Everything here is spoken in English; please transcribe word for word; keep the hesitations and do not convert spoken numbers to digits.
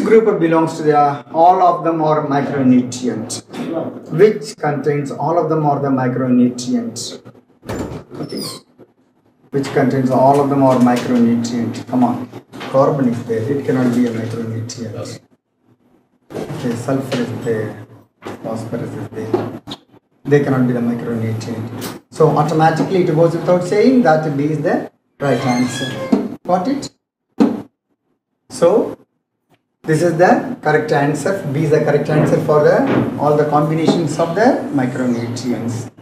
group belongs to the, all of them are micronutrients? Which contains all of them are the micronutrients? Okay. Which contains all of them are micronutrients? Come on. Carbon is there. It cannot be a micronutrient. Okay, sulfur is there. Phosphorus is there. They cannot be the micronutrient. So automatically it goes without saying that B is the right answer. Got it? So this is the correct answer. B is the correct answer for the all the combinations of the micronutrients.